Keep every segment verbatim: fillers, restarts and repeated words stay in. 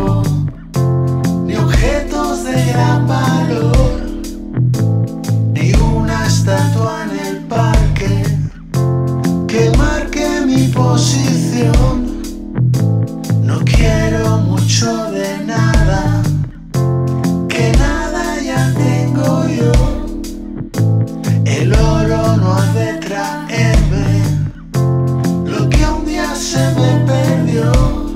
lujo, ni objetos de gran valor, ni una estatua en el parque que marque mi posición. No quiero mucho de nada, que nada ya tengo yo. El oro no ha de traerme lo que un día se me perdió.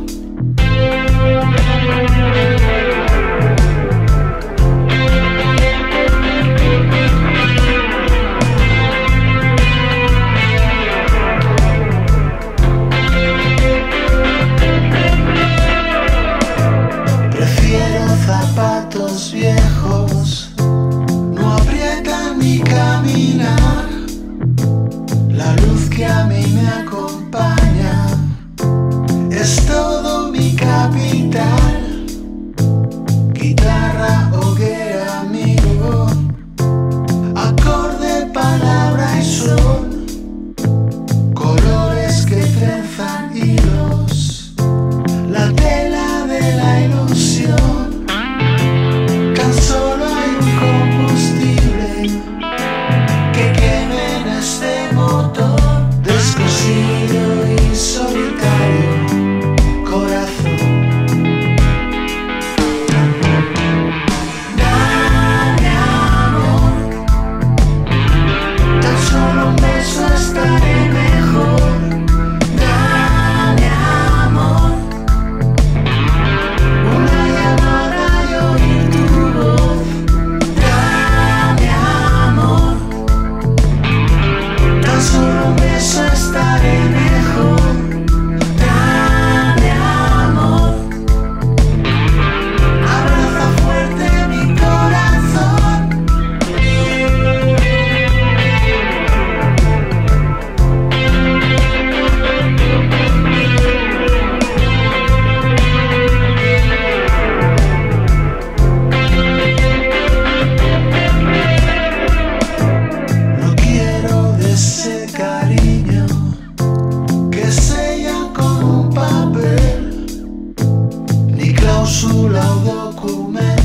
Zapatos viejos no aprietan mi caminar. La luz que a mí me acompaña es todo mi capital. Guitarra, hoguera, amigo, acorde, palabra y son, colores que trenzan hilos, la tela de la ilusión. Solo hay un combustible que queme en este motor descosido y solitario, corazón. Dame amor, tan solo un beso estaré mejor. Dame amor, una llamada y oír tu voz. Solo un beso estaré mejor. Dame amor, abraza fuerte mi corazón. No quiero de ese cariño que sellan con un papel, ni cláusula o documento.